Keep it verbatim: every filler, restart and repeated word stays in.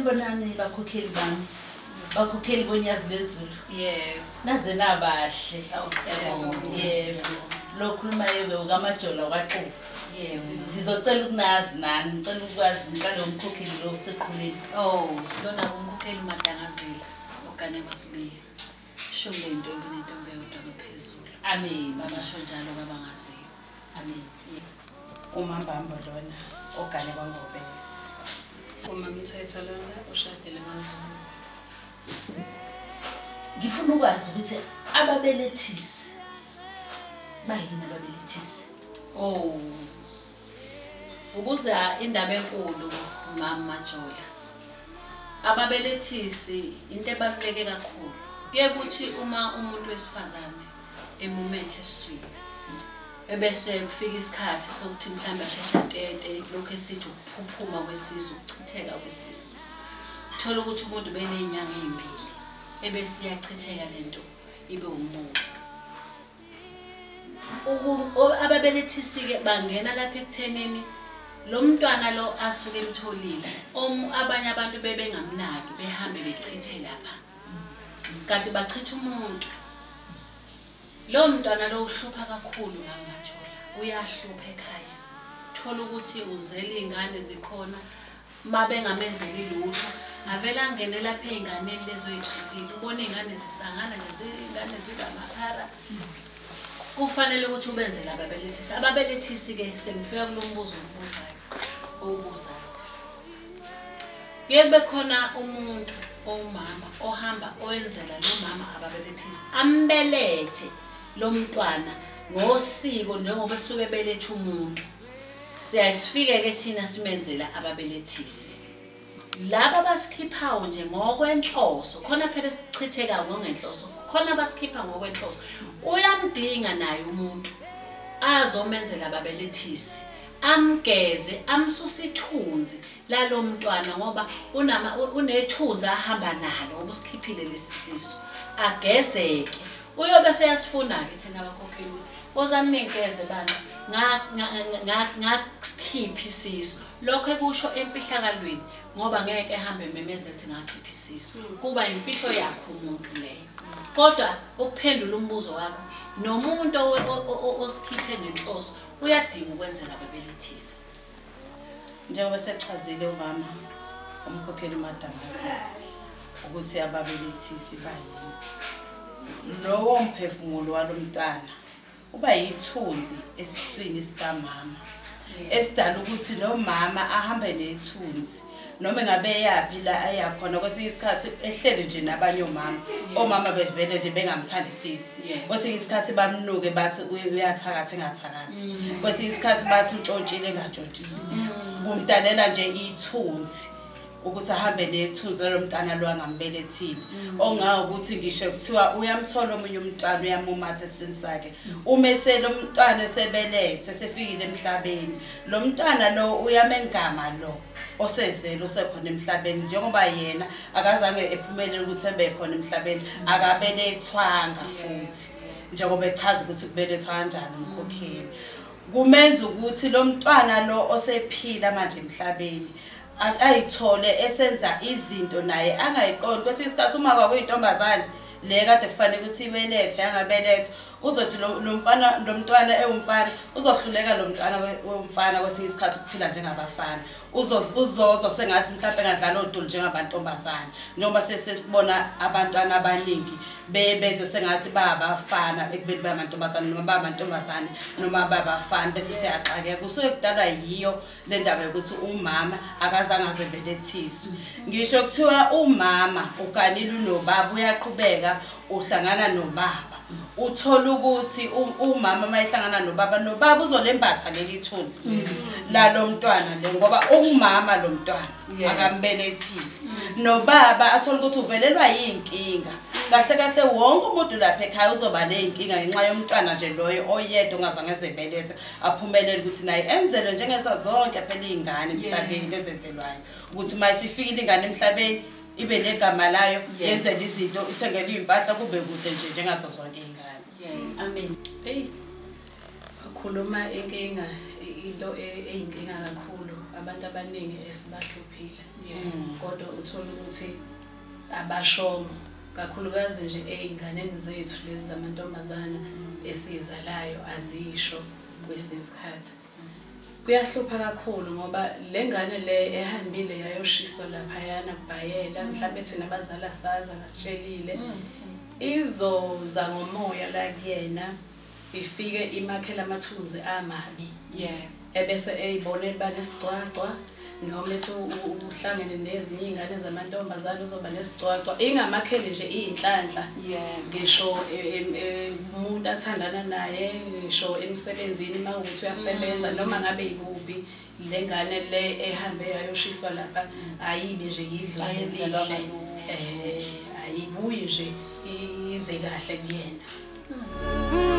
Sanibonani bakhokheli bami. Bakhokheli bonyazi lezulu. Yebo. Naze nabahle. Awusiyabonga. Yebo. Lokhuluma yebe ukamajola kwaXuku. Yebo. Ngizocela ukunazi nani, ngicela ukwazi ngalo mkhokheli lo seqhuleni. Oh, lona umkhokheli uMadangazela, ogane kwasibiya. Shumle intombi nentombi yodwa phezulu. Amen. Babasho njalo kwabangaziyo. Amen. Umambamba lona ogane kwangobelesi. Uma mithetho lona ushadele amaZulu. Ngifuna ukwazi ukuthi ababelethisi bayini ababelethisi. Oh. Ubuza indaba enkulu mama Majola. Ababelethisi into ebaluleke kakhulu. Kuye kuthi uma umuntu wesifazane emumethe eswini ebese kufika isikhathi sokuthi mhlawumbe asheshe tete lokho esithi ukuphuphuma kwesisu, ukuchitheka kwesisu. Uthola ukuthi umuntu benezinyanga ezimbili ebese iyachitheka lento ibe umuntu. Uku ababelethisi ke bangena lapha ekuthenini lo mntwana lo asuke emtholile abanye abantu bebengamnaki behambe bechithe lapha kanti bachitha umuntu. Lo mntwana lo uhlupha kakhulu ngamajola, uyahlupha ekhaya. Thola ukuthi uzela izingane zikhona mabengamenzelile lutho avela ngene lapha ezinganeni lezo ezithulile ubona izingane zisangana nje izingane zingamaphara. Kufanele ukuthi ubenzele ababelethisi. Ababelethisi ke sengifika kulombuzo obuzayo obuzayo. Yebe khona umuntu omama ohamba oyenzela lo mama ababelethisi ambelethe lo mntwana ngosiko njengoba esuke belethe umuntu. Siyasifike ke thina simenzela ababelethisi. Laba basikhiphayo nje ngokwenhloso khona phela sichitheka ngenhloso khona basikhipha ngokwenhloso. Uyamdinga naye umuntu azomenzela ababelethisi amgeze amsusa ithunzi lalo mntwana ngoba unama unethunzi ahamba nalo ngoba usikhiphile lesisiso agezeke. Uyobe seyasifuna ke thina abakhokheli wozani ninkeze bana nga ngakhiphi isiso lokho ekusho emfihlakalweni ngoba ngeke ehambe memezela ukuthi ngakhiphi isiso kuba imfihlo yakho umuntu leyo. Kodwa ukuphendula umbuzo wakho nomuntu osikhiphe ngenhloso uyadinga ukwenzela ababelethisi. Njengoba sechazile umama umkhokheli uMadangazela ukuthi ababelethisi bayini. Lowo mphefumulo walomntwana uba yithunzi esiswini sikamama esidala ukuthi nomama ahambe nethunzi noma ngabe yapi la ayakhona kwesinye isikhathi ehlele nje nabanye omama omama bevele nje bengamthandisisi kwesinye isikhathi bamnuke bathi uyathakatha engathakathi kwesinye isikhathi bathi utshontshile engatshontshile kumdalela nje ithunzi ukuthi ahambe nethunzi lo mntana lo angambelethile ongawo ukuthi ngisho kuthiwa uyamthola omunye umntwana uyamumatha esiswini sakhe umese lo mntwana esebelethwe sefikile emhlabeni lo mntwana lo uyamengama lo osezelo usekhona emhlabeni njengoba yena akazange ephumelele ukuthi ebe khona emhlabeni akabelethwanga futhi njengoba echaza ukuthi kubelethwa kanjani umkhokheli kumenza ukuthi lo mntwana lo osephila manje emhlabeni ayithole esenza izinto naye angayiqondi kwesinye isikhathi uma kwakuyintombazane le kade kufanele ukuthi ibelethe yangabelethwa uzothi lo mfana lo mntwana ewumfana uzohluleka lo mntwana womfana kwesinye isikhathi ukuphila njengabafana uzozwa sengathi mhlawumbe engadlala odulu njengabantombazane njengoba sesibona abantwana abaningi bezwe sengathi babafana ekubeni bamantombazane noma bamantombazane noma babafana bese siyaxakeka kusuke kudalwa yiyo le ndaba yokuthi umama akazange azebelethiswe. Ngisho kuthiwa umama ukanile unobaba uyaqhubeka uhlangana nobaba uthola ukuthi umama mayihlangana nobaba nobaba uzolembatha leli thunzi la lo mntwana le ngoba umama lo mntwana akambelethile nobaba athola ukuthi uvelelwa yinkinga kahle kahle wonke umuntu lapha ekhaya uzoba nezinkinga ngenxa yomntwana nje loyo oyedwa ongazange ezebelethe aphumelele ukuthi naye enzelwe njengeza zonke phela izingane emhlabeni lezenzelwayo ukuthi mayisifikile ingane emhlabeni ibe negama layo yenzela izinto ithengele impahla kube kuhle nje njengazo zonke izingane. Amen. Hey. Khuluma inkinga into eyinkinga kakhulu abantu abaningi esibahluphile kodwa uthola ukuthi abashomo kakhulukazi nje ey'nganeni zethu lezi zamantombazana esizalayo azisho kwesinye isikhathi. Kuyahlupha kakhulu ngoba le ngane le ehambile yayoshiswa laphayana kubhayela mhlawumbe thina abazali saza ngasitshelile izoza ngomoya la kuyena ifike imakhela amathunzi amabi ebese eyibone banesicwacwa noma ethi uhlangene nezinye izingane zamantombazane uzoba nesicwacwa ingamakheli nje iyinhlanhla ngisho umuntu athandana naye ngisho emsebenzini mawukuthi uyasebenza noma ngabe ibubi lengane le ehambe yayoshiswa lapha ayibe nje yidlozi elihle eh ayibuyi nje ize kahle kuyena.